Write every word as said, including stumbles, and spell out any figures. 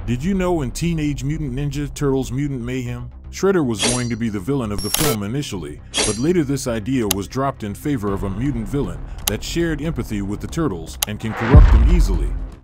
Did you know in Teenage Mutant Ninja Turtles Mutant Mayhem, Shredder was going to be the villain of the film initially, but later this idea was dropped in favor of a mutant villain that shared empathy with the Turtles and can corrupt them easily.